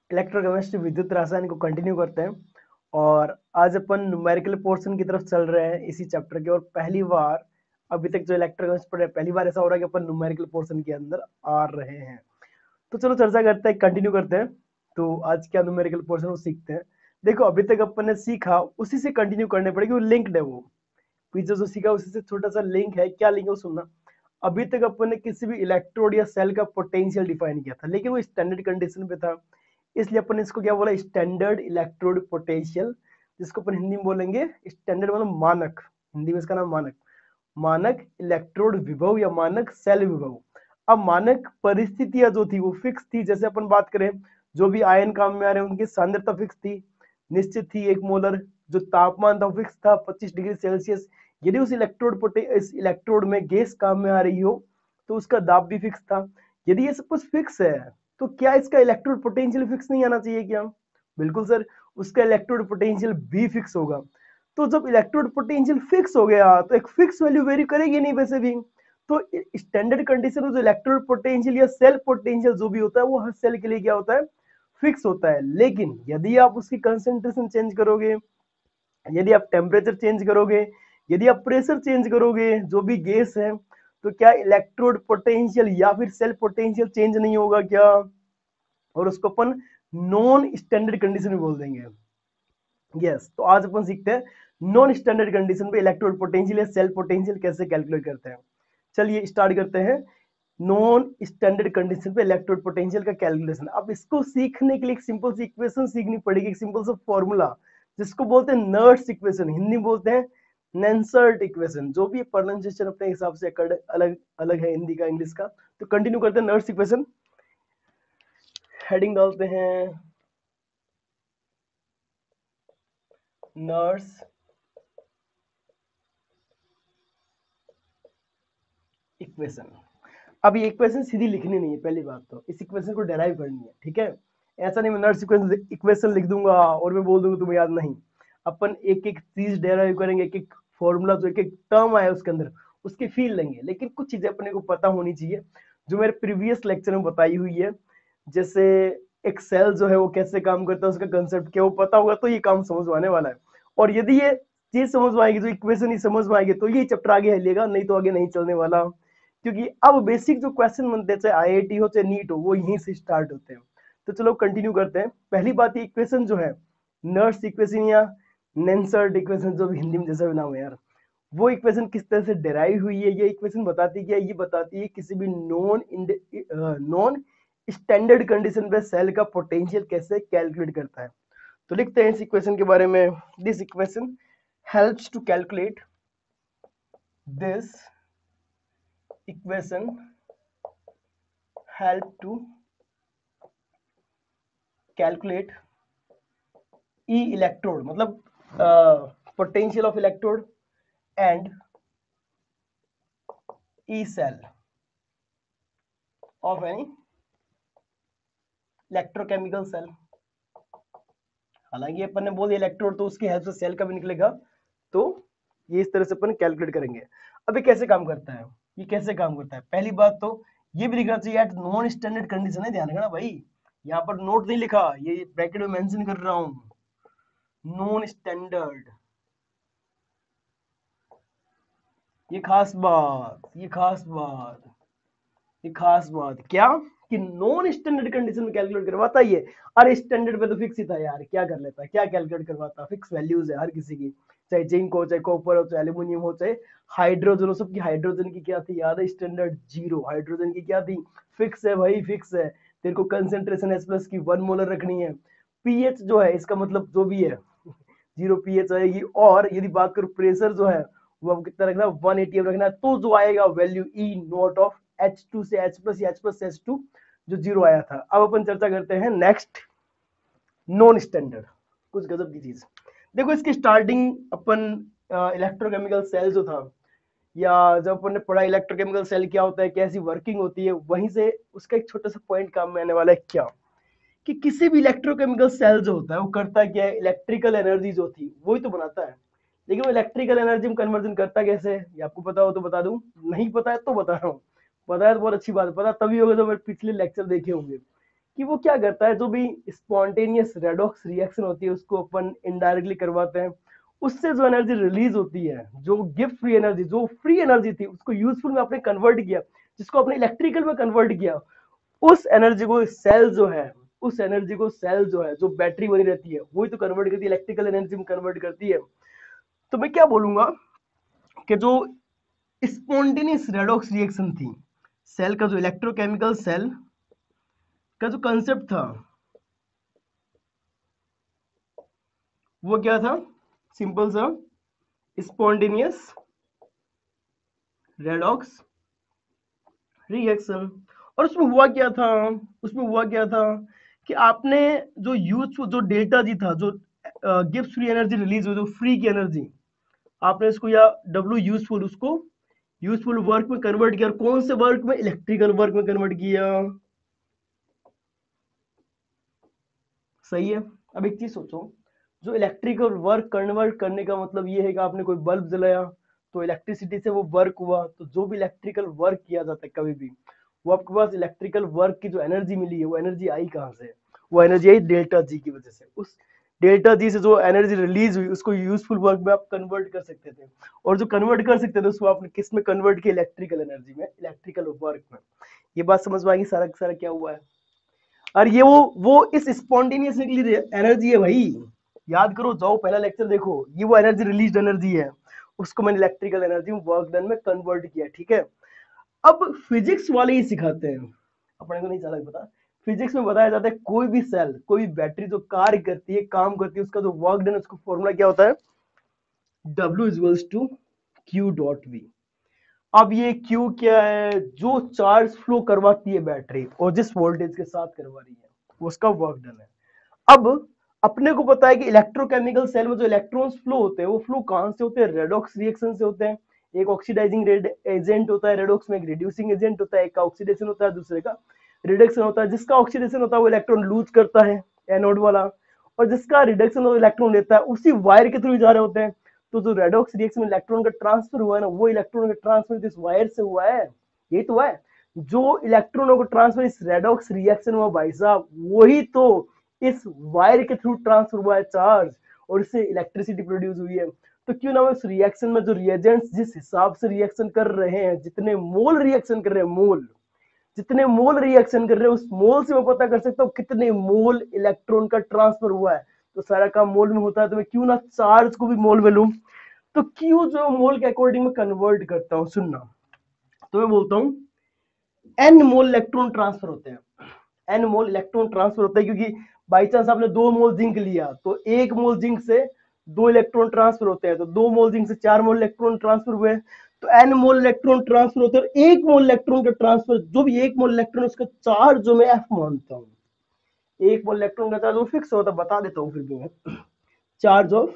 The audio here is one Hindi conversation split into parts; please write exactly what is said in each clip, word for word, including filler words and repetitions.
इलेक्ट्रोकेमिस्ट्री विद्युत रसायन को कंटिन्यू करते हैं और आज अपन न्यूमेरिकल पोर्शन की तरफ चल रहे हैं इसी चैप्टर के। और पहली बार अभी तक जो इलेक्ट्रोकेमिस्ट्री पढ़े पहली बार ऐसा हो रहा है कि अपन न्यूमेरिकल पोर्शन के अंदर आ रहे हैं। तो चलो चर्चा करते हैं, कंटिन्यू करते हैं। तो आज क्या न्यूमेरिकल पोर्शन वो सीखते हैं। देखो अभी तक अपन ने सीखा उसी से कंटिन्यू करने पड़ेगी, वो लिंक्ड है। वो पीछे जो सीखा उसी से छोटा सा लिंक है। क्या लिंक है वो सुनना। अभी तक अपन ने किसी भी इलेक्ट्रोड या सेल का पोटेंशियल डिफाइन किया था, लेकिन वो स्टैंडर्ड कंडीशन पे था, इसलिए अपन ने इसको क्या बोला, स्टैंडर्ड इलेक्ट्रोड पोटेंशियल, जिसको अपन हिंदी में बोलेंगे स्टैंडर्ड मतलब मानक। हिंदी में इसका नाम मानक मानक इलेक्ट्रोड विभव या मानक सेल विभव। अब मानक परिस्थितियां जो थी वो फिक्स थी। जैसे अपन बात करें, जो भी आयन काम में आ रहे हैं उनकी सांद्रता फिक्स थी, निश्चित थी एक मोलर। जो तापमान था फिक्स था पच्चीस डिग्री सेल्सियस। यदि उस इलेक्ट्रोड पोटे इस इलेक्ट्रोड में गैस काम में आ रही हो तो उसका दाब भी फिक्स था। यदि ये सब कुछ फिक्स है तो क्या इसका इलेक्ट्रोड पोटेंशियल फिक्स नहीं आना चाहिए क्या? बिल्कुल सर, उसका इलेक्ट्रोड पोटेंशियल भी फिक्स होगा। तो जब इलेक्ट्रोड पोटेंशियल फिक्स हो गया तो एक फिक्स वैल्यू वेरी करेगी नहीं वैसे भी। तो स्टैंडर्ड कंडीशन में जो इलेक्ट्रोड पोटेंशियल या सेल पोटेंशियल जो भी होता है वो हर सेल के लिए क्या होता है, फिक्स होता है। लेकिन यदि आप उसकी कंसेंट्रेशन चेंज करोगे, यदि आप टेम्परेचर चेंज करोगे, यदि आप प्रेशर चेंज करोगे, जो भी गैस है, तो क्या इलेक्ट्रोड पोटेंशियल या फिर सेल पोटेंशियल चेंज नहीं होगा क्या? और उसको अपन नॉन स्टैंडर्ड कंडीशन में बोल देंगे। यस, तो आज अपन सीखते हैं नॉन स्टैंडर्ड कंडीशन पे इलेक्ट्रोड पोटेंशियल या सेल पोटेंशियल कैसे कैलकुलेट करते हैं। चलिए स्टार्ट करते हैं नॉन स्टैंडर्ड कंडीशन पे इलेक्ट्रोड पोटेंशियल का कैलकुलेशन। अब इसको सीखने के लिए एक सिंपल सी इक्वेशन सीखनी पड़ेगी, एक सिंपल सा फॉर्मूला, जिसको बोलते हैं नर्स इक्वेशन, हिंदी में बोलते हैं नेंसर्ट इक्वेशन। जो भी प्रोनाउंसिएशन अपने हिसाब से अलग अलग है हिंदी का इंग्लिश का। तो कंटिन्यू करते हैं नर्स इक्वेशन। हेडिंग डालते हैं नर्स इक्वेशन। अब ये इक्वेशन सीधी लिखनी नहीं है, पहली बात तो इस इक्वेशन को डेराइव करनी है, ठीक है। ऐसा नहीं मैं नर्स इक्वेशन लिख दूंगा और मैं बोल दूंगा तुम्हें याद नहीं। अपन एक एक चीज डेराइव करेंगे, एक एक फॉर्मूला जो एक एक टर्म आया उसके अंदर उसकी फील लेंगे। लेकिन कुछ चीजें अपने को पता होनी चाहिए जो मेरे प्रीवियस लेक्चर में बताई हुई है। जैसे एक सेल जो है वो कैसे काम करता है, उसका कंसेप्ट क्या वो पता होगा तो ये काम समझ में आने वाला है। और यदि ये चीज समझ में आएगी, जो इक्वेशन ही समझ में आएगी, तो ये चैप्टर आगे हिलेगा, नहीं तो आगे नहीं चलने वाला। क्योंकि अब बेसिक जो क्वेश्चन बनते हैं चाहे आईआईटी हो चाहे नीट हो वो यहीं से स्टार्ट होते हैं। तो चलो कंटिन्यू करते हैं। पहली बात ये इक्वेशन जो है नर्स इक्वेशन या नेंसर्ट इक्वेशन, जो भी हिंदी में जैसा भी नाम है यार, वो इक्वेशन किस तरह से डिराइव हुई है। ये इक्वेशन बताती क्या, ये बताती है किसी भी नॉन नॉन स्टैंडर्ड कंडीशन पे सेल का पोटेंशियल कैसे कैलकुलेट करता है। तो लिखते हैं इस इक्वेशन के बारे में। This equation helps to calculate this equation help to calculate E electrode मतलब potential of electrode and E cell of any electrochemical cell। हालांकि अपन ने बोल दिया इलेक्ट्रोड तो उसकी हेल्प से सेल का भी निकलेगा। तो ये इस तरह से अपन कैलकुलेट करेंगे। अभी कैसे काम करता है, ये कैसे काम करता है। पहली बात तो ये भी लिखना चाहिए एट नॉन स्टैंडर्ड कंडीशन है, ध्यान रखना भाई, यहाँ पर नोट नहीं लिखा, ये ब्रैकेट में मेंशन कर रहा हूं, नॉन स्टैंडर्ड। ये खास बात, ये खास बात, ये खास बात क्या कि नॉन स्टैंडर्ड कंडीशन में कैलकुलेट करवाता ही है। अरे स्टैंडर्ड पे तो फिक्स ही था यार, क्या कर लेता, क्या कैलकुलेट करवाता, फिक्स वैल्यूज है हर किसी की, चाहे जिंक हो चाहे कॉपर हो चाहे एल्यूमिनियम हो चाहे हाइड्रोजन हो, सबकी हाइड्रोजन की क्या थी याद है, स्टैंडर्ड जीरो। हाइड्रोजन की क्या थी, फिक्स है भाई, फिक्स है। तेरे को कंसेंट्रेशन एस प्लस की वन मोलर रखनी है। पीएच जो है इसका मतलब जो भी है जीरो पीएच आएगी। और यदि बात करूं प्रेशर जो है वो अब कितना रखना है, वन एटी रखना है। तो जो आएगा value E not of H two से H plus H plus H two जो जीरो आया था। अब अपन चर्चा करते हैं नेक्स्ट नॉन स्टैंडर्ड, कुछ गजब की चीज। देखो इसकी स्टार्टिंग अपन इलेक्ट्रोकेमिकल सेल जो था, या जब अपन ने पढ़ा इलेक्ट्रोकेमिकल सेल क्या होता है, कैसी वर्किंग होती है, वहीं से उसका एक छोटा सा पॉइंट काम में आने वाला है। क्या कि किसी भी इलेक्ट्रोकेमिकल सेल जो होता है वो करता क्या है, इलेक्ट्रिकल एनर्जी जो थी वही तो बनाता है। लेकिन वो इलेक्ट्रिकल एनर्जी में कन्वर्जन करता कैसे है, ये आपको पता हो तो बता दूं, नहीं पता है तो बता रहा हूँ। पता है तो बहुत अच्छी बात है, पता तभी होगा जब पिछले लेक्चर देखे होंगे कि वो क्या करता है, जो भी स्पॉन्टेनियस रेडॉक्स रिएक्शन होती है उसको अपन इनडायरेक्टली करवाते हैं, उससे जो एनर्जी रिलीज होती है, जो गिफ्ट फ्री एनर्जी, जो फ्री एनर्जी थी उसको यूजफुल में आपने कन्वर्ट किया, जिसको आपने इलेक्ट्रिकल में कन्वर्ट किया, उस एनर्जी को सेल जो है, उस एनर्जी को सेल जो है, जो बैटरी बनी रहती है वही तो कन्वर्ट करती है, इलेक्ट्रिकल एनर्जी में कन्वर्ट करती है। तो मैं क्या बोलूंगा कि जो स्पॉन्टेनियस रेडॉक्स रिएक्शन थी, सेल का जो इलेक्ट्रोकेमिकल सेल का जो कंसेप्ट था वो क्या था, सिंपल सा स्पॉन्टेनियस रेडॉक्स रिएक्शन। और उसमें हुआ क्या था, उसमें हुआ क्या था कि आपने जो यूज जो डेल्टा जी था, जो गिव्स फ्री एनर्जी रिलीज हुई, जो फ्री की एनर्जी, आपने इसको या डब्ल्यू यूजफुल, उसको यूजफुल वर्क में कन्वर्ट किया। और कौन से वर्क में, इलेक्ट्रिकल वर्क में कन्वर्ट किया। सही है। अब एक चीज सोचो, जो इलेक्ट्रिकल वर्क कन्वर्ट करने का मतलब ये है कि आपने कोई बल्ब जलाया तो इलेक्ट्रिसिटी से वो वर्क हुआ, तो जो भी इलेक्ट्रिकल वर्क किया जाता है कभी भी, वो आपके पास इलेक्ट्रिकल वर्क की जो एनर्जी मिली है वो एनर्जी आई कहाँ से, वो एनर्जी आई डेल्टा जी की वजह से। उस डेल्टा जी से जो एनर्जी रिलीज हुई उसको यूजफुल वर्क में आप कन्वर्ट कर सकते थे, और जो कन्वर्ट कर सकते थे उसको आपने किस में कन्वर्ट किया, इलेक्ट्रिकल एनर्जी में, इलेक्ट्रिकल वर्क में। ये बात समझ में आएगी सारा सारा क्या हुआ है। और ये वो वो इस स्पॉन्टेनियस एनर्जी है भाई, याद करो, जाओ पहला लेक्चर देखो, ये वो एनर्जी रिलीज एनर्जी है, उसको मैंने इलेक्ट्रिकल एनर्जी वर्क डन में कन्वर्ट किया। ठीक है, अब फिजिक्स वाले ही सिखाते हैं, अपने को नहीं चला पता। फिजिक्स में बताया जाता है कोई भी सेल, कोई भी बैटरी जो कार्य करती है, काम करती है, उसका जो वर्क डन, उसका फॉर्मूला क्या होता है, W equals to Q dot V। अब ये Q क्या है, जो चार्ज फ्लो करवाती है बैटरी और जिस वोल्टेज के साथ करवा रही है उसका वर्क डन है। अब अपने को पता है कि इलेक्ट्रोकेमिकल सेल में जो इलेक्ट्रॉन्स फ्लो होते हैं वो फ्लो कहां से होते हैं, रेडॉक्स रिएक्शन से होते हैं। एक ऑक्सीडाइजिंग एजेंट होता है रेडॉक्स में, एक रिड्यूसिंग एजेंट होता है, एक का ऑक्सीडेशन होता है, दूसरे का रिडक्शन होता है। जिसका ऑक्सीडेशन होता है वो इलेक्ट्रॉन लूज करता है, एनोड वाला, और जिसका रिडक्शन हो इलेक्ट्रॉन लेता है, उसी वायर के थ्रू जा रहे होते हैं। तो जो रेडॉक्स रिएक्शन में इलेक्ट्रॉन का ट्रांसफर हुआ है ना, वो इलेक्ट्रॉन का ट्रांसफर इस वायर से हुआ है, यही तो है। जो इलेक्ट्रॉनों को ट्रांसफर इस रेडॉक्स रिएक्शन हुआ भाई साहब, वही तो इस वायर के थ्रू ट्रांसफर हुआ है चार्ज, और इससे इलेक्ट्रिसिटी प्रोड्यूस हुई है। तो क्यों ना उस रिएक्शन में जो रिएजेंट्स जिस हिसाब से रिएक्शन कर रहे हैं, जितने मोल रिएक्शन कर रहे हैं, मोल, जितने मोल रिएक्शन कर रहे हैं, उस मोल से मैं पता कर सकता हूँ कितने मोल इलेक्ट्रॉन का ट्रांसफर हुआ है। तो सारा काम मोल में होता है, तो मैं क्यों ना चार्ज को भी मोल में लूं। तो क्यों जो मोल के अकॉर्डिंग में कन्वर्ट करता हूं, सुनना, तो मैं बोलता हूं एन मोल इलेक्ट्रॉन ट्रांसफर होते हैं, एन मोल इलेक्ट्रॉन ट्रांसफर होता है, क्योंकि बाई चांस आपने दो मोल जिंक लिया तो एक मोल जिंक से दो इलेक्ट्रॉन ट्रांसफर होते हैं, तो दो मोल जिंक से चार मोल इलेक्ट्रॉन ट्रांसफर हुए, तो एन मोल इलेक्ट्रॉन ट्रांसफर होते हैं। और एक मोल इलेक्ट्रॉन का ट्रांसफर, जो भी एक मोल इलेक्ट्रॉन, उसका चार्ज जो मैं एफ मानता हूँ, एक मोल इलेक्ट्रॉन का चार्ज वो फिक्स होता है, बता देता हूँ फिर भी मैं, charge of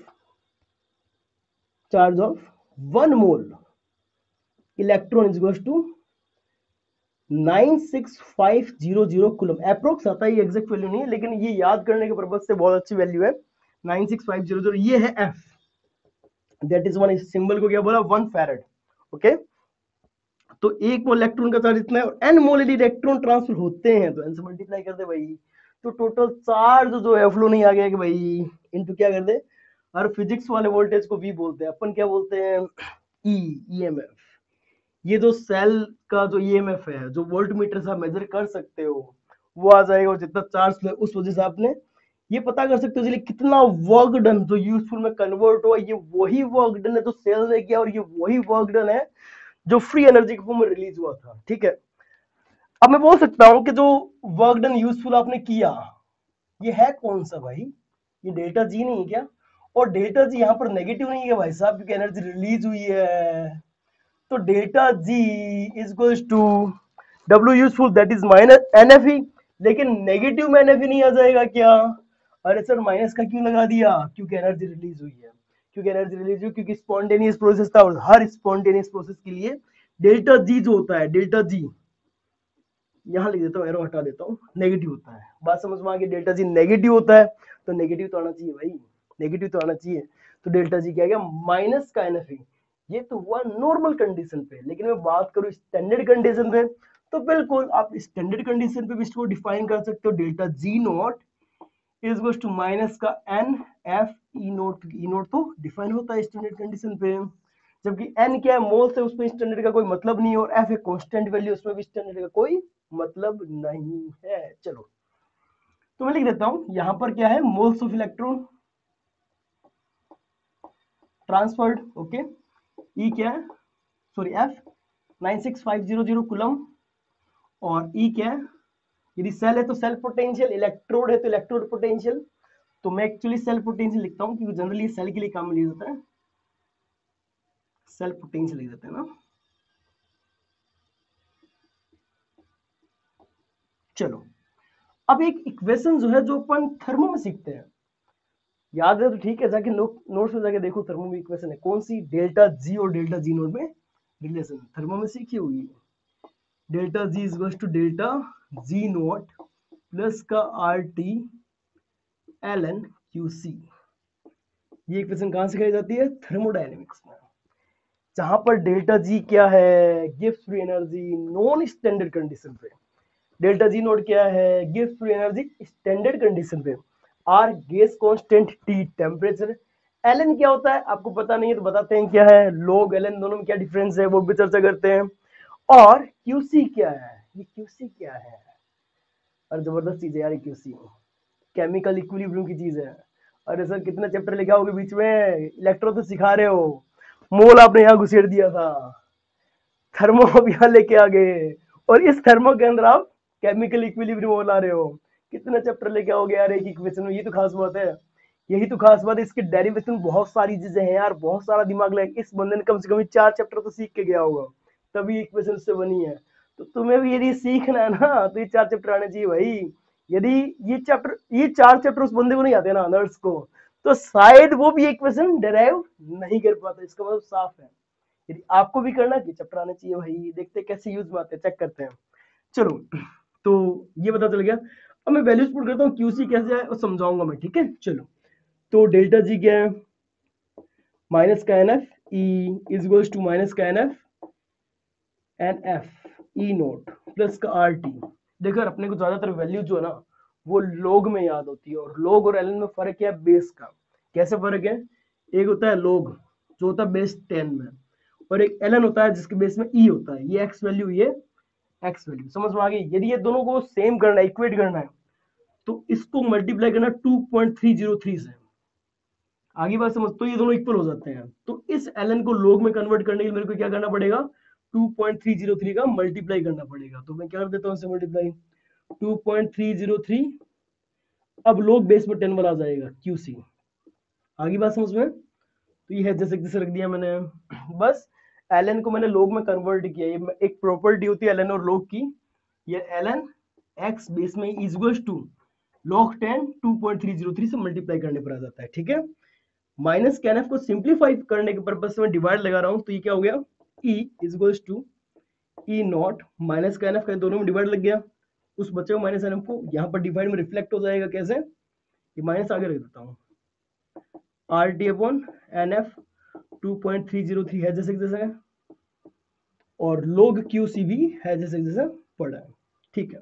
charge of one mole electron is equal to nine six five zero zero coulomb. Approx आता है, ये एग्जैक्ट वैल्यू नहीं है, लेकिन ये याद करने के पर्पज से बहुत अच्छी वैल्यू है, nine six five zero zero. ये है F, that is one, symbol को क्या बोला, वन फैरेड। ओके, तो एक मोल इलेक्ट्रॉन का चार्ज इतना है, और एन मोल यदि इलेक्ट्रॉन ट्रांसफर होते हैं तो एन से मल्टीप्लाई कर दे भाई, तो टोटल चार्ज जो है फ्लो नहीं आ गया कि भाई, इनटू क्या कर दे, और फिजिक्स वाले वोल्टेज को भी बोलते हैं अपन, क्या बोलते हैं, ई ईएमएफ। ये जो सेल का जो ईएमएफ है, जो वोल्ट मीटर से आप मेजर कर सकते हो, वो आ जाएगा, और जितना चार्ज है उस वजह से आपने ये पता कर सकते हो चलिए कितना वर्क डन जो यूजफुल में कन्वर्ट हुआ, ये वही वर्क डन है जो सेल ने किया, और ये वही वर्क डन है जो फ्री एनर्जी के फॉर्म में रिलीज हुआ था। ठीक है, अब मैं बोल सकता हूं कि जो वर्क डन यूजफुल आपने किया, ये है कौन सा भाई, ये डेल्टा जी नहीं है क्या, और डेल्टा जी यहाँ पर नेगेटिव नहीं है भाई साहब, क्योंकि एनर्जी रिलीज हुई है। तो delta G is equals to W useful, that is minus n F E, लेकिन नेगेटिव में एन एफ ई नहीं आ जाएगा क्या, अरे सर माइनस का क्यों लगा दिया, क्योंकि एनर्जी रिलीज हुई है, क्योंकि एनर्जी रिलीज हुई, क्योंकि स्पॉन्टेनियस प्रोसेस था, और हर स्पॉन्टेनियस प्रोसेस के लिए डेल्टा जी जो होता है, डेल्टा जी यहाँ लिख देता हूँ, एरो हटा देता हूँ, नेगेटिव होता है। बात समझ में आ गई, डेल्टा जी नेगेटिव होता है, तो नेगेटिव तो आना चाहिए भाई, नेगेटिव तो आना चाहिए। तो डेल्टा जी क्या गया, माइनस का एन एफ ई। ये तो हुआ नॉर्मल कंडीशन पे, लेकिन मैं बात करूं स्टैंडर्ड कंडीशन पे, तो बिल्कुल आप स्टैंडर्ड कंडीशन पे भी इसको डिफाइन कर सकते हो, delta G nought is equal to minus का n F E nought. E nought तो डिफाइन होता है स्टैंडर्ड कंडीशन पे, जबकि एन क्या है मोल से, उसमें स्टैंडर्ड का कोई मतलब नहीं है, और एफ एक कांस्टेंट वैल्यू, उसमें भी स्टैंडर्ड का कोई मतलब नहीं है। चलो तो मैं लिख देता हूं, यहां पर क्या है, moles of electron transferred, okay. E क्या है, sorry F nine six five zero zero coulomb, और ई क्या है, यदि सेल है तो सेल पोटेंशियल, इलेक्ट्रोड है तो इलेक्ट्रोड पोटेंशियल। तो मैं एक्चुअली सेल पोटेंशियल लिखता हूं क्योंकि जनरली सेल के लिए काम लिया जाता है, सेल पोटेंशियल लिख देते हैं ना। चलो अब एक इक्वेशन जो है जो अपन थर्मो में सीखते हैं, याद है तो ठीक है, जाके नोट्स में जाके देखो, थर्मो में इक्वेशन है कौन सी, डेल्टा जी और डेल्टा जी नोट में रिलेशन, थर्मो में सीखी होगी। Delta G is equal to delta G nought plus का R T L N Q C. ये इक्वेशन कहां से सिखाई जाती है, थर्मोडायनेमिक्स में, जहां पर डेल्टा जी क्या है, gives free energy non standard condition पे, डेल्टा जी नोट क्या है, gives free energy standard condition पे, R gas constant, T temperature, L क्या होता है आपको पता नहीं है तो बताते हैं क्या है, लोग एल दोनों में क्या डिफरेंस है वो भी चर्चा करते हैं, और क्यूसी क्या है, ये क्यूसी क्या है, और जबरदस्त चीज है यार क्यूसी, केमिकल इक्विलिब्रियम की चीज है। अरे सर कितना चैप्टर लेके आओगे बीच में, इलेक्ट्रो तो सिखा रहे हो, मोल आपने यहाँ घुसेड़ दिया था, थर्मो अब यहाँ लेके आ गए, और इस थर्मो के अंदर आप केमिकल इक्विलिब्रियम ला रहे हो, कितना चैप्टर लेके आओगे यार एक इक्वेशन में, ये तो खास बात है, यही तो खास बात है, इसके डेरिवेशन बहुत सारी चीजें हैं यार, बहुत सारा दिमाग लगा, इस बंदे ने कम से कम चार चैप्टर तो सीख के गया होगा, तभी इक्वेशन से बनी है। तो तुम्हें भी यदि सीखना है ना तो ये चार चैप्टर आने चाहिए भाई, यदि ये चैप्टर, ये चार चैप्टर उस बंदे को नहीं आते ना नर्स को, तो शायद वो भी इक्वेशन डिराइव नहीं कर पाता, इसका मतलब साफ है, यदि आपको भी करना कि चैप्टर आने चाहिए भाई, देखते कैसे यूज में आते हैं, चेक करते हैं। चलो तो ये पता चल गया, अब मैं वैल्यूज पुट करता हूँ, क्यूसी कैसे है और समझाऊंगा मैं, ठीक है। चलो तो डेल्टा जी क्या है, माइनस का n F E is equals to minus का n F n F E nought plus का आर टी। देखो अपने को ज्यादातर वैल्यू जो है ना वो लोग में याद होती है, और लोग और एलन में फर्क क्या है, बेस का। कैसे फर्क है, एक होता है लोग जो होता है बेस टेन में, और एक एलन होता है जिसके बेस में ई होता है, ये एक्स वैल्यू, ये एक्स वैल्यू, समझ में आ गई। यदि ये दोनों को सेम करना है, इक्वेट करना है, तो इसको मल्टीप्लाई करना two point three zero three से, आगे बात समझ, तो ये दोनों इक्वल हो जाते हैं। तो इस एलन को लोग में कन्वर्ट करने के लिए मेरे को क्या करना पड़ेगा, two point three zero three का मल्टीप्लाई करना पड़ेगा, तो मैं क्या कर देता हूँ इसे multiply, two point three zero three, अब लोग बेस में टेन वाला आ जाएगा क्यूसी, आगे बात समझ में। तो ये है जैसे जैसे रख दिया मैंने, बस एलन को मैंने लोग में कन्वर्ट किया, ये एक प्रॉपर्टी होती है एलन और लोग की, ये एलन एक्स बेस में is equal to log ten two point three zero three से मल्टीप्लाई करने पर आ जाता है, ठीक है। माइनस कैन एफ को सिंप्लीफाई करने के पर्पज से मैं डिवाइड लगा रहा हूं, तो ये क्या हो गया, E is equal to E nought minus कैन एफ का, दोनों में डिवाइड लग गया, उस बच्चे को माइनस एन एफ को यहाँ पर डिवाइड में रिफ्लेक्ट हो जाएगा, कैसे, ये माइनस आगे रख देता हूँ, R T upon n F two point three zero three है जैसे जैसे, और लोग क्यू सी भी है जैसे जैसे पढ़ा है, ठीक है।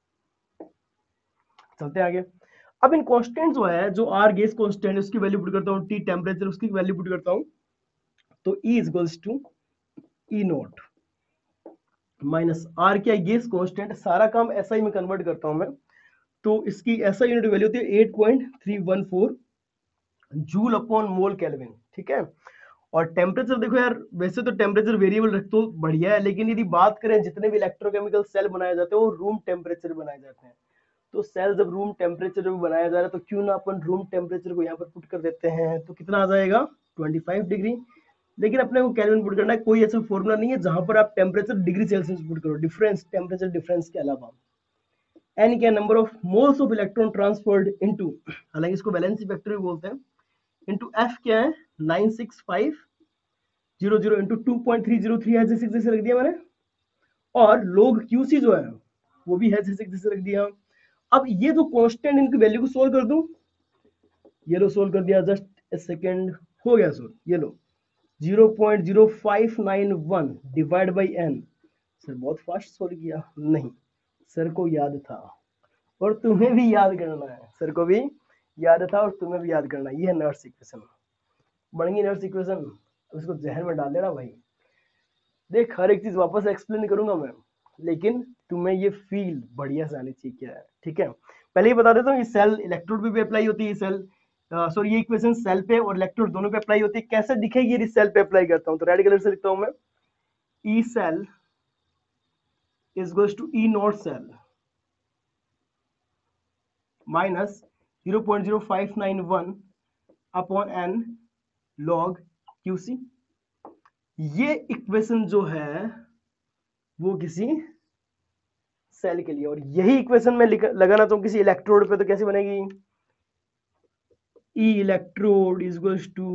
चलते आगे, अब इन कांस्टेंट जो है, जो आर गैस कांस्टेंट उसकी वैल्यू पुट करता हूँ, टी टेम्परेचर उसकी वैल्यू पुट करता हूँ, तो E is equals to E nought minus R क्या गैस कांस्टेंट, सारा काम एसआई में कन्वर्ट करता हूं मैं, तो इसकी एसआई यूनिट वैल्यू होती है eight point three one four joule upon mole kelvin, ठीक है। और टेम्परेचर देखो यार, वैसे तो टेम्परेचर वेरिएबल रख तो बढ़िया है, लेकिन यदि बात करें जितने भी इलेक्ट्रोकेमिकल सेल बनाए जाते हैं वो रूम टेम्परेचर बनाए जाते हैं, तो सेल जब रूम टेम्परेचर में बनाया जा रहा है तो क्यों ना अपन रूम टेम्परेचर को यहाँ पर पुट कर देते हैं, तो कितना आ जाएगा ट्वेंटी फाइव डिग्री, लेकिन अपने को केल्विन पुट करना है, कोई ऐसा फॉर्मूला नहीं है जहां पर आप टेम्परेचर डिग्री सेल्सियस पुट करो, डिफरेंस टेम्परेचर डिफरेंस के अलावा। एन क्या number of moles of electron transferred into, हालांकि इसको वैलेंसी फैक्टर भी बोलते हैं, इनटू एफ क्या है nine six five zero zero into two point three zero three है जैसे जैसे रख दिया मैंने, और लोग क्यूसी जो है वो भी है जैसे जैसे रख दिया। अब ये जो कांस्टेंट इनकी वैल्यू को सोल्व कर दूं, ये लो सोल्व कर दिया, जस्ट ए सेकेंड, हो गया सोल्व, ये लो zero point zero five nine one divide by n, sir बहुत फास्ट सॉल्व किया, नहीं सर को याद था और तुम्हें भी याद करना है, सर को भी याद था और तुम्हें भी याद करना है। ये है नर्स इक्वेशन, बन गई नर्स इक्वेशन। अब इसको जहन में डाल देना भाई। देख हर एक चीज वापस एक्सप्लेन करूंगा मैं, लेकिन तुम्हें ये फील बढ़िया से आनी चाहिए क्या है, ठीक है। पहले ही बता देता हूँ, ये सेल इलेक्ट्रोड पे भी अप्लाई होती है, सेल सॉरी ये इक्वेशन सेल पे और इलेक्ट्रोड दोनों पे अप्लाई होती है। कैसे दिखेगी यदि सेल पे अप्लाई करता हूँ, तो रेड कलर से लिखता हूँ मैं, E cell is goes to E naught cell minus zero point zero five nine one upon n log Q C। ये इक्वेशन जो है वो किसी सेल के लिए, और यही इक्वेशन में लगाना चाहूं किसी इलेक्ट्रोड पे, तो कैसे बनेगी, E electrode is goes to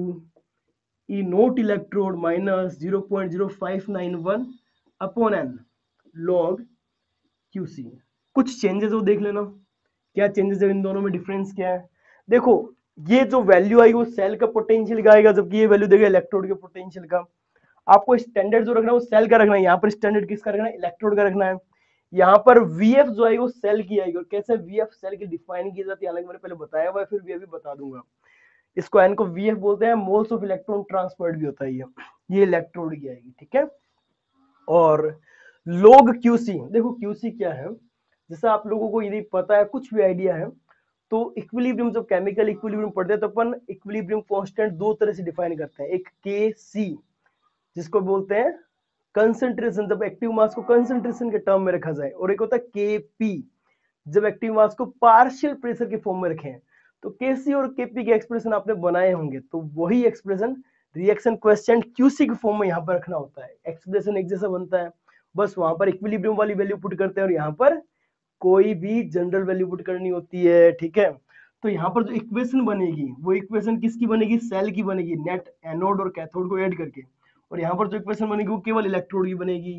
E nought electrode minus zero point zero five nine one upon n log Q C। कुछ चेंजेस हो देख लेना, क्या चेंजेस है इन दोनों में, डिफरेंस क्या है। देखो ये जो वैल्यू आई वो सेल का पोटेंशियल का आएगा, जबकि ये वैल्यू देगा इलेक्ट्रोड के पोटेंशियल का। आपको स्टैंडर्ड जो रखना है वो सेल का रखना है, यहाँ पर स्टैंडर्ड किसका रखना है, इलेक्ट्रोड का रखना है। यहाँ पर वीएफ जो आएगी वो सेल की आएगी, और कैसे वीएफ सेल की डिफाइन की जाती है हालांकि मैंने पहले बताया हुआ है, फिर भी अभी बता दूंगा। इसको एन को वीएफ बोलते हैं, मोल्स ऑफ इलेक्ट्रॉन ट्रांसफर्ड भी होता है ये ये इलेक्ट्रोड की आएगी, ठीक है। और लॉग क्यूसी, देखो क्यूसी क्या है, जैसा आप लोगों को यदि पता है, कुछ भी आइडिया है, तो इक्विलिब्रियम, जब केमिकल इक्विलिब्रियम पढ़ते हैं तो अपन इक्विलिब्रियम कांस्टेंट दो तरह से डिफाइन करते हैं। एक के सी जिसको बोलते हैं कंसंट्रेशन, जब एक्टिव मास को कंसंट्रेशन के टर्म में रखा जाए, और एक होता है के पी जब एक्टिव मास को पार्शियल प्रेशर के फॉर्म में रखें। तो केसी और केपी के एक्सप्रेशन आपने बनाए होंगे, तो वही एक्सप्रेशन रिएक्शन क्वेश्चन क्यूसी के फॉर्म में यहाँ पर रखना होता है। एक्सप्रेशन एक जैसा बनता है, बस वहां पर इक्विलिब्रियम वाली वैल्यू पुट करते हैं और यहाँ पर कोई भी जनरल वैल्यू पुट करनी होती है, ठीक है। तो यहाँ पर जो इक्वेशन बनेगी वो इक्वेशन किसकी बनेगी, सेल की बनेगी, नेट एनोड और कैथोड को ऐड करके। और यहाँ पर जो इक्वेशन बनेगी वो केवल इलेक्ट्रोड की बनेगी।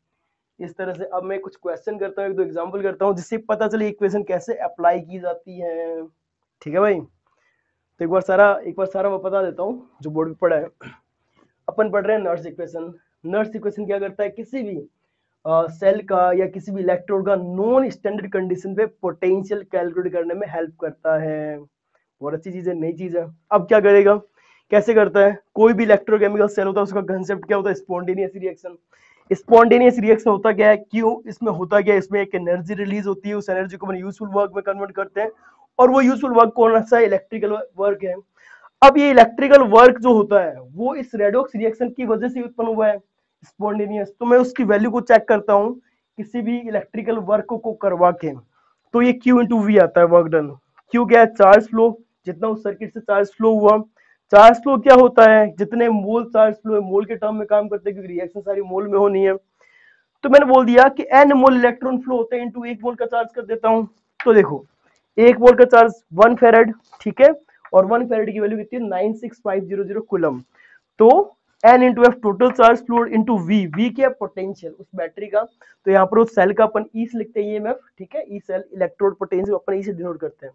इस तरह से अब मैं कुछ क्वेश्चन करता हूँ, एक दो एग्जांपल करता हूँ, जिससे पता चले इक्वेशन कैसे अप्लाई की जाती है, ठीक है भाई। तो एक बार सारा एक बार सारा मैं बता देता हूँ जो बोर्ड पे पढ़ा है। अपन पढ़ रहे हैं नर्स इक्वेशन। नर्स इक्वेशन क्या करता है, किसी भी सेल uh, का या किसी भी इलेक्ट्रोड का नॉन स्टैंडर्ड कंडीशन पे पोटेंशियल कैलकुलेट करने में हेल्प करता है। बहुत अच्छी चीज है, नई चीज है। अब क्या करेगा, कैसे करता है, कोई भी इलेक्ट्रोकेमिकल सेल होता है उसका कंसेप्ट क्या होता है, स्पॉन्टेनियस रिएक्शन। स्पॉन्टेनियस रिएक्शन होता क्या है, क्यों, इसमें होता क्या है, इसमें एक एनर्जी रिलीज होती है, उस एनर्जी को अपन यूजफुल वर्क में कन्वर्ट करते हैं, और वो यूजफुल वर्क कौन सा है, इलेक्ट्रिकल वर्क है। अब ये इलेक्ट्रिकल वर्क जो होता है वो इस रेडॉक्स रिएक्शन की वजह से उत्पन्न हुआ है, स्पॉन्टेनियस। तो मैं उसकी वैल्यू को चेक करता हूँ किसी भी इलेक्ट्रिकल वर्क को करवा के, तो ये Q इंटू वी आता है, वर्क डन। Q क्या है, चार्ज फ्लो, जितना उस सर्किट से चार्ज फ्लो हुआ। चार्ज फ्लो क्या होता है, जितने मोल चार्ज फ्लो है, मोल के टर्म में काम करते हैं, क्योंकि रिएक्शन सारी मोल में होनी है। तो मैंने बोल दिया कि एन मोल इलेक्ट्रॉन फ्लो होते हैं इनटू एक मोल का चार्ज कर देता हूं। तो देखो एक मोल का चार्ज वन फेरेड, ठीक है, और वन फेरेड की वैल्यू कितनी है, nine six five zero zero coulomb. तो n into F total charge flow into V, V क्या पोटेंशियल उस बैटरी का। तो यहाँ पर उस सेल का अपन ई से लिखते हैं, ई एम एफ, ठीक है, ई सेल इलेक्ट्रोड पोटेंशियल अपन ई से डिनोट करते हैं।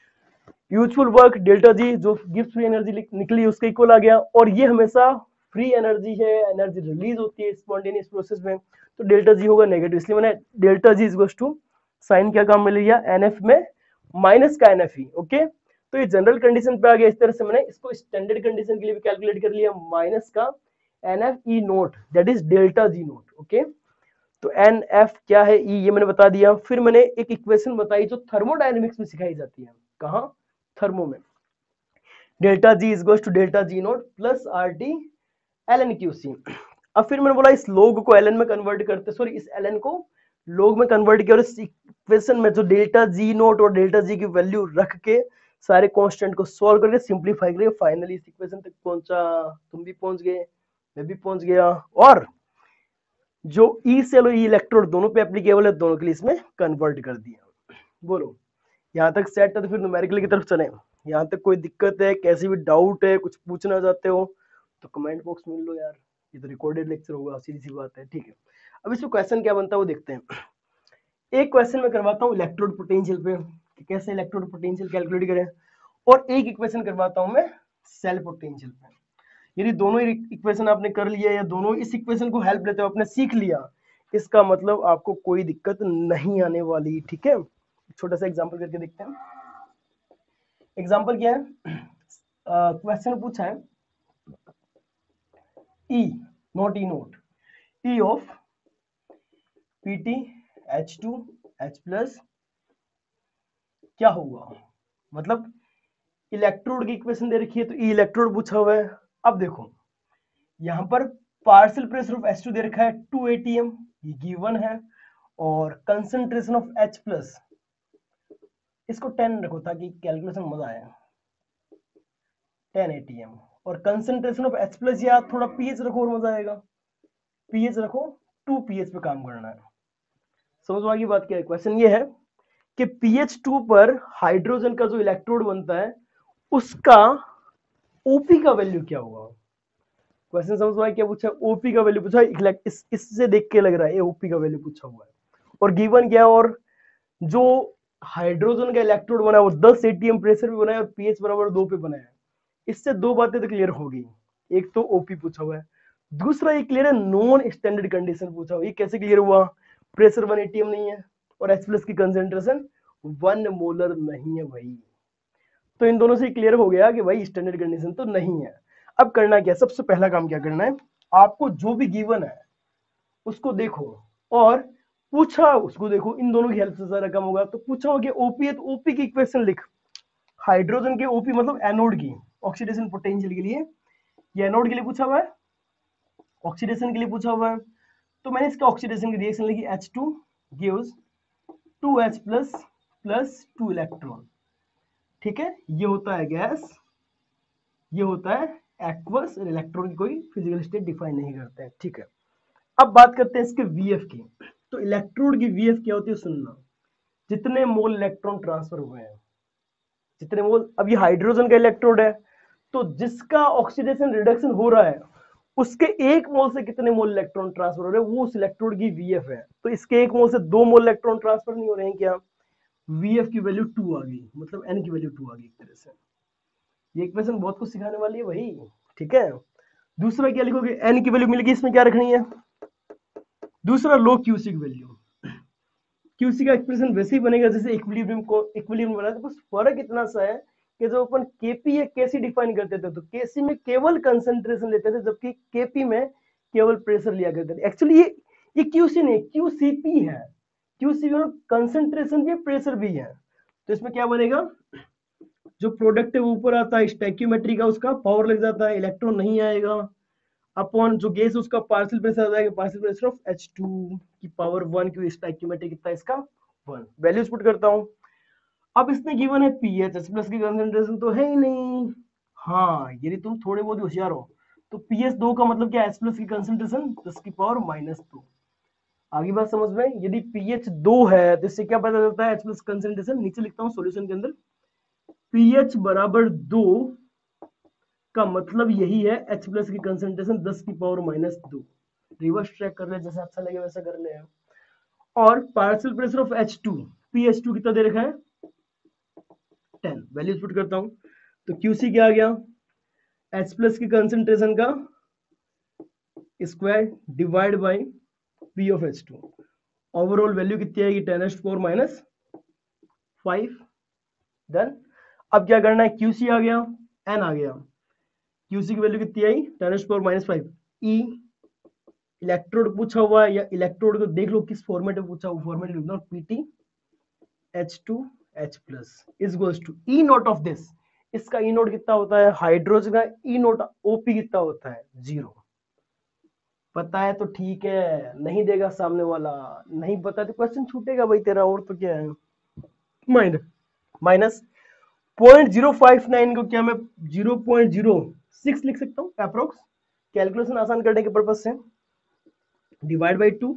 यूजफुल वर्क डेल्टा जी जो गिव्स फ्री एनर्जी निकली उसके इक्वल आ गया, और ये हमेशा फ्री एनर्जी है, एनर्जी रिलीज होती है स्पॉन्टेनियस प्रोसेस में, तो डेल्टा जी होगा नेगेटिव, इसलिए मैंने delta G is to sign क्या काम मिल लिया, एनएफ में माइनस का एनएफ ही, ओके। तो ये जनरल कंडीशन पे आ गया। इस तरह से मैंने इसको स्टैंडर्ड कंडीशन के लिए भी कैलकुलेट कर लिया, माइनस का nF E nought that is delta G nought, okay. तो एन एफ क्या है, ई, ये मैंने बता दिया। फिर मैंने एक इक्वेशन बताई जो थर्मोडायनेमिक्स में सिखाई जाती है, कहाँ, थर्मो में। Delta G is goes to delta G nought plus R T L N Q C. अब फिर मैंने बोला इस लोग को एल एन में कन्वर्ट करते, सॉरी इस एल एन को लोग में कन्वर्ट किया, और इस इक्वेशन में जो डेल्टा जी नोट और डेल्टा जी की वैल्यू रख के सारे कांस्टेंट को सॉल्व करके सिंपलीफाई करके फाइनली इस इक्वेशन तक पहुंचा। तुम भी पहुंच गए, मैं भी पहुंच गया, और जो ई सेल और ई इलेक्ट्रोड दोनों पे एप्लीकेबल है, दोनों के लिए इसमें कन्वर्ट कर दिया। बोलो यहाँ तक सेट है, तो फिर न्यूमेरिकल की तरफ चले। यहाँ तक कोई दिक्कत है, कैसी भी डाउट है, कुछ पूछना चाहते हो तो कमेंट बॉक्स में मिल लो यार, ये तो रिकॉर्डेड लेक्चर होगा, सीधी सी बात है, ठीक है। अब इसमें क्वेश्चन क्या बनता है वो देखते हैं। एक क्वेश्चन मैं करवाता हूँ इलेक्ट्रोड पोटेंशियल पे कि कैसे इलेक्ट्रोड पोटेंशियल कैलकुलेट करें, और एक इक्वेशन करवाता हूँ मैं सेल पोटेंशियल पे। यदि दोनों इक्वेशन आपने कर लिया या दोनों इस इक्वेशन को हेल्प लेते हो आपने सीख लिया, इसका मतलब आपको कोई दिक्कत नहीं आने वाली। ठीक है, छोटा सा एग्जांपल करके देखते हैं। एग्जांपल क्या है, क्वेश्चन uh, पूछा है E nought E nought E of Pt H two H plus क्या होगा, मतलब इलेक्ट्रोड की इक्वेशन दे रखी है तो ई इलेक्ट्रोड पूछा हुआ है। अब देखो यहां पर partial pressure of H two दे रखा है टू एटीएम, ये गिवन है, और कंसंट्रेशन ऑफ H प्लस, इसको टेन रखो ताकि कैलकुलेशन मजा आए, टेन एटीएम, और कंसंट्रेशन ऑफ H प्लस या थोड़ा पीएच रखो और मजा आएगा, पीएच रखो, टू पीएच पे काम करना है। समझ में आ गई बात क्या है। क्वेश्चन ये है कि पीएच टू पर हाइड्रोजन का जो इलेक्ट्रोड बनता है उसका ओपी का वैल्यू क्या होगा। क्वेश्चन समझ में आया क्या पूछा, ओपी का वैल्यू पूछा, इस इससे देख के लग रहा है ये ओपी का वैल्यू पूछा हुआ है, और गिवन क्या है, और जो हाइड्रोजन का इलेक्ट्रोड बना है वो दस एटीएम प्रेशर पे बना है और पीएच बराबर दो पे बना है। इससे दो बातें तो क्लियर होगी, एक तो ओपी पूछा हुआ है, दूसरा ये क्लियर है नॉन स्टैंडर्ड कंडीशन पूछा हुआ है। ये कैसे क्लियर हुआ, प्रेशर वन एटीएम नहीं है और H प्लस की कंसेंट्रेशन वन मोलर नहीं है भाई, तो इन दोनों से क्लियर हो गया कि भाई स्टैंडर्ड कंडीशन तो नहीं है। अब करना क्या, सबसे पहला काम क्या करना है, आपको जो भी गिवन है उसको देखो और पूछा उसको देखो, इन दोनों की हेल्प से सारा काम होगा। तो पूछा हो कि ओपी है तो ओपी की इक्वेशन लिख, हाइड्रोजन के ओपी मतलब एनोड की ऑक्सीडेशन पोटेंशियल के लिए, ये एनोड के लिए पूछा हुआ है, ऑक्सीडेशन के लिए पूछा हुआ है, तो मैंने इसका ऑक्सीडेशन की रिएक्शन लिखी H two gives two H plus plus two electron. ठीक है, ये होता है गैस, ये होता है एक्वस, इलेक्ट्रॉन की कोई फिजिकल स्टेट डिफाइन नहीं करते हैं। ठीक है, अब बात करते हैं इसके वीएफ की। तो इलेक्ट्रोड की वीएफ क्या होती है सुनना, जितने मोल इलेक्ट्रॉन ट्रांसफर हुए हैं, जितने मोल, अब ये हाइड्रोजन का इलेक्ट्रोड है तो जिसका ऑक्सीडेशन रिडक्शन हो रहा है उसके एक मोल से कितने मोल इलेक्ट्रॉन ट्रांसफर हो रहे हैं, वो उस इलेक्ट्रोड की वीएफ है। तो इसके एक मोल से दो मोल इलेक्ट्रॉन ट्रांसफर नहीं हो रहे हैं क्या, वीएफ की वैल्यू टू आ गई, मतलब एन की वैल्यू टू आ गई एक तरह से। ये इक्वेशन बहुत कुछ सिखाने वाली है भाई। ठीक है, दूसरा क्या लिखोगे, एन की वैल्यू मिल गई, इसमें क्या रखनी है, दूसरा लो क्यूसी की वैल्यू, क्यूसी का एक्सप्रेशन वैसे ही बनेगा जैसे इक्विलिब्रियम को इक्विलिब्रियम बना, तो बस फर्क इतना सा है कि जो अपन केपी या केसी डिफाइन करते थे तो केसी में केवल कंसंट्रेशन लेते थे, जबकि केपी में केवल प्रेशर लिया करते थे। एक्चुअली ये ये क्यूसी नहीं, क्यूसीपी है, क्यूसी में कंसंट्रेशन भी प्रेशर भी है। तो इसमें क्या बनेगा, जो प्रोडक्ट है वो ऊपर आता है स्टैक्यूमेट्री का, उसका पावर लग जाता है, इलेक्ट्रॉन नहीं आएगा, अपॉन जो गैस उसका पार्शियल प्रेशर आ जाएगा, partial pressure of H two की पावर वन, की स्टैक्यूमेट्री कितना इसका वन, वैल्यूज पुट करता हूं। अब इसमें गिवन है पीएच, एच प्लस की कंसंट्रेशन तो है ही नहीं, हाँ यदि तुम थोड़े बहुत होशियार हो तो पीएच दो का मतलब क्या, एच प्लस की कंसंट्रेशन दस की पावर माइनस दो। आगे बात समझ में, यदि पीएच दो है तो इससे क्या पता चलता है, एच प्लस कंसंट्रेशन नीचे लिखता हूँ सॉल्यूशन के अंदर, पीएच बराबर दो का मतलब यही है H प्लस की कंसंट्रेशन दस की पावर माइनस दो। रिवर्स ट्रैक कर ले, जैसा अच्छा लगे वैसा कर ले। और पार्शियल प्रेशर ऑफ एच टू, पी एच टू कितना दे रखा है टेन, वैल्यूज पुट करता हूं तो क्यूसी क्या आ गया, H प्लस की कंसंट्रेशन का square divide by P of H two, overall value कितनी आएगी ten H power minus five. Then अब क्या करना है, क्यूसी आ गया, एन आ गया, क्यूसी की वैल्यू कितनी आई ten H power minus five. E electrode पूछा हुआ है, या इलेक्ट्रोड को देख लो किस फॉर्मेट में पूछा हुआ, फॉर्मेट लिखना Pt H two H plus is goes to E note of this, इसका ई नोट कितना होता है, हाइड्रोजन का ई नोट ओपी कितना होता है जीरो। पता है तो ठीक है, नहीं देगा सामने वाला, नहीं पता तो क्वेश्चन छूटेगा भाई तेरा, और तो क्या है, minus minus point zero five nine को क्या मैं जीरो पॉइंट जीरो सिक्स लिख सकता हूँ अप्रोक्स, कैलकुलेशन आसान करने के पर्पज से, divide by two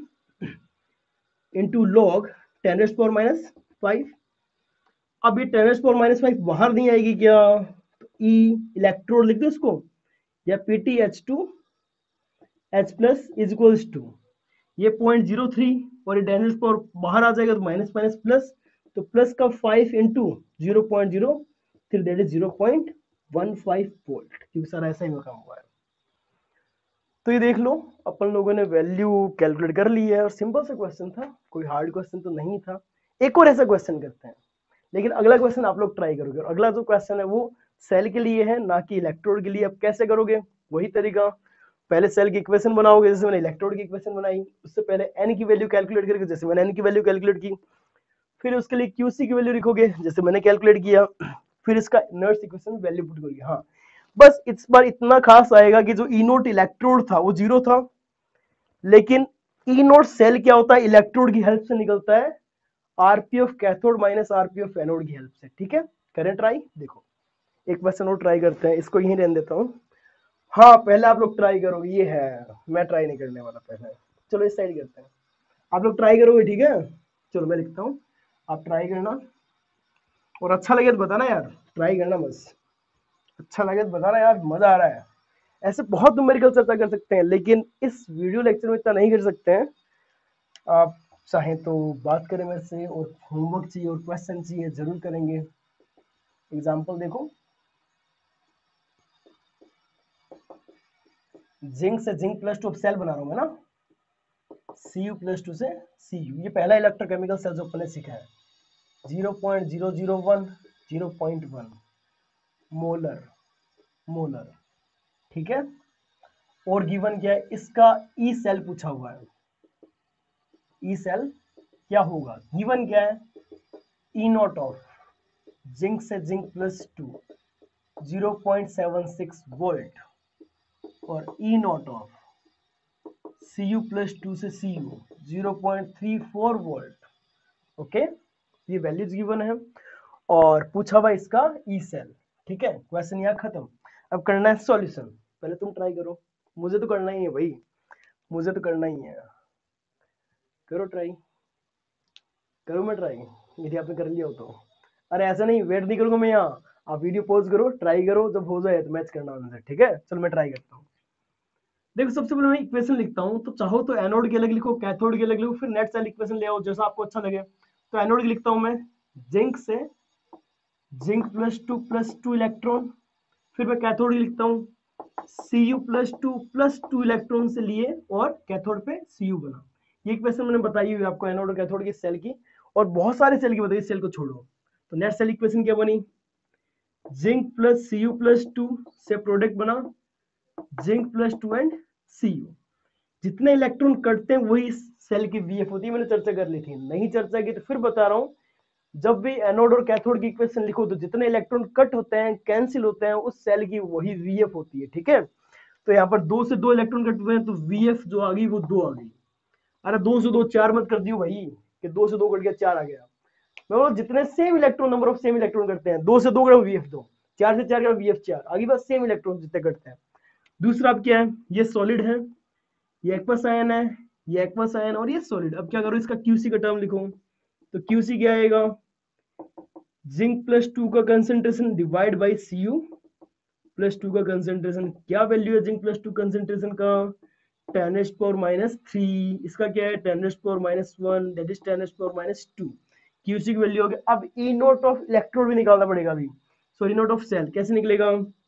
into log ten raise power minus five. अब ये ten raise power minus five बाहर नहीं आएगी क्या, तो ई इलेक्ट्रोड लिख दो इसको, या P T H two H plus is equals to ये पॉइंट जीरो थ्री, और ये टेन रेज़ पावर बाहर आ जाएगा तो माइनस माइनस प्लस, तो प्लस का five into zero point zero, फिर that is zero point one five volt, क्योंकि सारा ऐसा ही काम हुआ है। तो ये देख लो, अपन लोगों ने वैल्यू कैलकुलेट कर ली है और सिंपल सा क्वेश्चन था, कोई हार्ड क्वेश्चन तो नहीं था। एक और ऐसा क्वेश्चन करते हैं, लेकिन अगला क्वेश्चन आप लोग ट्राई करोगे, और अगला जो क्वेश्चन है वो सेल के लिए है, ना कि इलेक्ट्रोड के लिए। अब कैसे करोगे? वही तरीका, पहले सेल की इक्वेशन बनाओगे जैसे मैंने इलेक्ट्रोड की इक्वेशन बनाई, उससे पहले एन की वैल्यू कैलकुलेट करके जैसे मैंने एन की वैल्यू कैलकुलेट की, फिर उसके लिए क्यूसी की वैल्यू लिखोगे जैसे मैंने कैलकुलेट किया, फिर इसका इनर्स इक्वेशन वैल्यू पुट करोगे। हाँ, बस इस बार इतना खास आएगा कि जो ई नोट इलेक्ट्रोड था वो जीरो था, लेकिन ई नोट सेल क्या होता है, इलेक्ट्रोड की हेल्प से निकलता है, RP of cathode minus RP of anode की हेल्प से। ठीक है, करें ट्राई। देखो एक क्वेश्चन और ट्राई करते हैं, इसको यहीं रहने देता हूँ। हाँ, पहले आप लोग ट्राई करोगे, ये है, मैं ट्राई नहीं करने वाला पहले। चलो इस साइड करते हैं, आप लोग ट्राई करोगे, ठीक है। चलो मैं लिखता हूँ, आप ट्राई करना, और अच्छा लगे तो बताना यार, ट्राई करना बस, अच्छा लगे तो बताना यार, मजा आ रहा है। ऐसे बहुत न्यूमेरिकल चर्चा कर सकते हैं, लेकिन इस वीडियो लेक्चर में इतना नहीं कर सकते हैं। आप चाहें तो बात करें मेरे से, और होमवर्क चाहिए और क्वेश्चन चाहिए जरूर करेंगे। एग्जाम्पल देखो, जिंक से जिंक प्लस टू सेल बना रहा हूँ मैं ना, सी यू प्लस टू से सी यू, ये पहला इलेक्ट्रोकेमिकल सेल जो अपने सीखा है, zero point zero zero one, zero point one molar, molar, ठीक है। और गिवन क्या है, इसका ई सेल पूछा हुआ है, ई सेल क्या होगा, गिवन क्या है, ई नॉट ऑफ जिंक से zinc plus two zero point seven six volt, और E not of C U plus two से C U zero point three four volt. Okay, ये वैल्यूज गिवन है और पूछा हुआ इसका ई सेल। ठीक है, क्वेश्चन यहाँ खत्म। अब करना है सॉल्यूशन, पहले तुम ट्राई करो, मुझे तो करना ही है भाई, मुझे तो करना ही है। करो ट्राई, करो मैं ट्राई, यदि आपने कर लिया हो तो। अरे ऐसा नहीं, वेट नहीं करूंगा मैं यहाँ, आप वीडियो पॉज करो, ट्राई करो, जब हो जाए तो मैच करना उनसे। ठीक है, चलो मैं ट्राई करता हूँ। देखो सबसे पहले मैं इक्वेशन लिखता हूँ, तो चाहो तो एनोड के अलग लिखो, कैथोड के अलग लिखो, फिर नेट सेल इक्वेशन ले आओ, जैसा आपको अच्छा लगे। तो एनोड की लिखता हूँ मैं, जिंक से zinc plus two plus two electron, फिर मैं कैथोड की लिखता हूँ C U plus two plus two electron से लिए और कैथोड पे सी यू बना। ये इक्वेशन मैंने बताई हुई आपको एनोड और कैथोड की सेल की, और बहुत सारे सेल की बताई, सेल को छोड़ो। तो नेट सेल इक्वेशन क्या बनी, zinc plus C U plus two से प्रोडक्ट बना zinc plus two and C U. जितने इलेक्ट्रॉन कटते हैं वही सेल की वीएफ होती है, मैंने चर्चा कर ली थी, नहीं चर्चा की तो फिर बता रहा हूँ। जब भी एनोड और कैथोड की इक्वेशन लिखो तो जितने इलेक्ट्रॉन कट होते हैं, कैंसिल होते हैं, उस सेल की वही वीएफ होती है। ठीक है, तो यहाँ पर दो से दो इलेक्ट्रॉन कट हुए हैं, तो वीएफ जो आ गई वो दो आ गई। अरे दो से दो चार मत कर दियो भाई, कि दो से दो कट गया चार आ गया। मैं बोला जितने same electron, number of same electron करते हैं, दो से दो का वीएफ दो, चार से चार का वीएफ चार, आगे बस सेम इलेक्ट्रॉन जितने करते हैं। दूसरा अब क्या है, ये सॉलिड है, ये एक्वस आयन है, ये एक्वस आयन और ये सॉलिड। अब क्या करो, इसका क्यूसी का टर्म लिखो, तो क्यूसी क्या आएगा, जिंक प्लस टू का concentration divide by C U plus two का कंसेंट्रेशन। क्या वैल्यू है जिंक प्लस टू कंसेंट्रेशन का, ten H power minus three, इसका क्या है ten H power minus one, that is ten H power minus two. QC की वैल्यू हो गई। अब ई नोट ऑफ इलेक्ट्रोड भी निकालना पड़ेगा अभी, so E note of cell कैसे निकलेगा,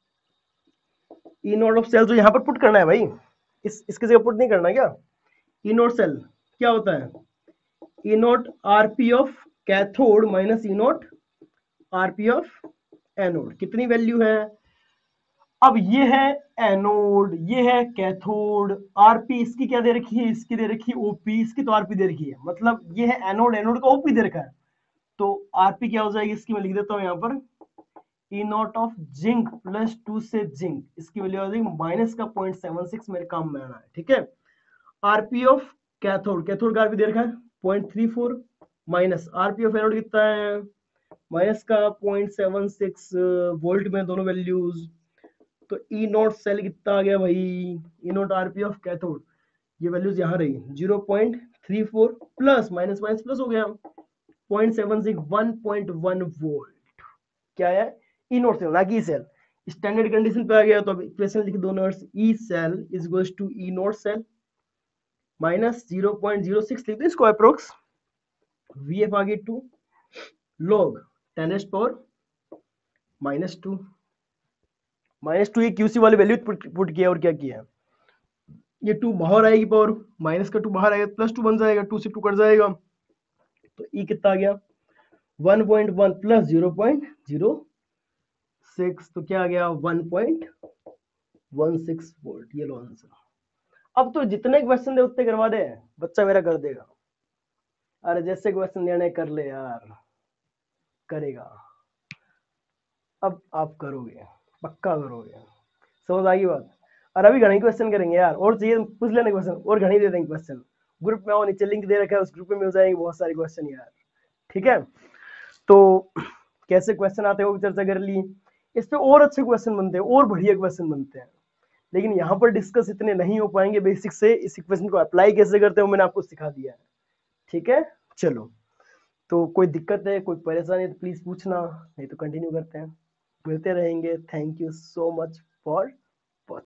ई नोट ऑफ सेल जो यहाँ पर पुट करना है भाई, इस इसकी जगह पुट नहीं करना क्या, ई नोट सेल क्या होता है, E naught RP of cathode minus E naught RP of anode. कितनी वैल्यू है, अब ये है एनोड, ये है कैथोड, आरपी इसकी क्या दे रखी है, इसकी दे रखी है ओपी, इसकी तो आरपी दे रखी है, मतलब ये है एनोड, एनोड का ओपी दे रखा है। तो आरपी क्या हो जाएगी इसकी, मैं लिख देता हूं यहां पर, E not of zinc plus two से जिंक, इसकी वैल्यू आ जाएगी माइनस का पॉइंट सेवन सिक्स, मेरे काम में आना है। ठीक है, आरपी ऑफ कैथोड, कैथोड का आरपी दे रखा है point three four, minus RP of anode कितना है, माइनस का पॉइंट सेवन सिक्स वोल्ट में दोनों वैल्यूज। तो ई नोट सेल कितना आ गया भाई, E naught RP of cathode, ये वैल्यूज यहाँ रही zero point three four plus minus minus plus हो गया point seven six, one point one volt. क्या है, ई नोट सेल ना कि सेल, स्टैंडर्ड कंडीशन पे आ गया। तो अब इक्वेशन लिख दो notes, E cell is equals to E naught cell minus zero point zero six लिख दो इसको अप्रोक्स, वीएफ आ गई two log ten H power minus two, minus two ये क्यूसी वाली वैल्यू पुट, पुट किया और क्या किया, ये टू बाहर आएगी पावर, माइनस का टू बाहर आएगा, प्लस टू बन जाएगा, टू से टू कट जाएगा, तो ई कितना आ गया one point one plus zero point zero six, तो क्या आ गया one point one six volt. ये लो आंसर। अब तो जितने क्वेश्चन दे उतने करवा दे, बच्चा मेरा कर देगा। अरे जैसे क्वेश्चन देने कर ले यार, करेगा। अब आप करोगे, पक्का करोगे, समझ आ गई बात। और अभी घनी क्वेश्चन करेंगे यार, और चाहिए पूछ लेना क्वेश्चन, और घनी दे देंगे क्वेश्चन। ग्रुप में आओ, नीचे लिंक दे रखा है, उस ग्रुप में मिल जाएंगे बहुत सारे क्वेश्चन यार। ठीक है, तो कैसे क्वेश्चन आते हैं वो चर्चा कर ली। इस पे और अच्छे क्वेश्चन बनते हैं, और बढ़िया क्वेश्चन बनते हैं, लेकिन यहाँ पर डिस्कस इतने नहीं हो पाएंगे बेसिक से। इस इक्वेशन को अप्लाई कैसे करते हैं वो मैंने आपको सिखा दिया है। ठीक है, चलो, तो कोई दिक्कत है, कोई परेशानी है तो प्लीज पूछना, नहीं तो कंटिन्यू करते हैं, मिलते रहेंगे। Thank you so much for